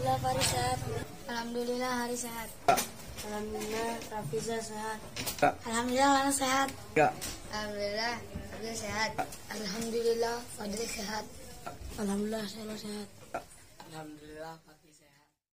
Alhamdulillah Faris sehat. Alhamdulillah Hari sehat. Alhamdulillah Rafiza sehat. Alhamdulillah Lana sehat. Alhamdulillah Fadil sehat. Alhamdulillah Fadil sehat. Alhamdulillah saya sehat. Alhamdulillah Fakih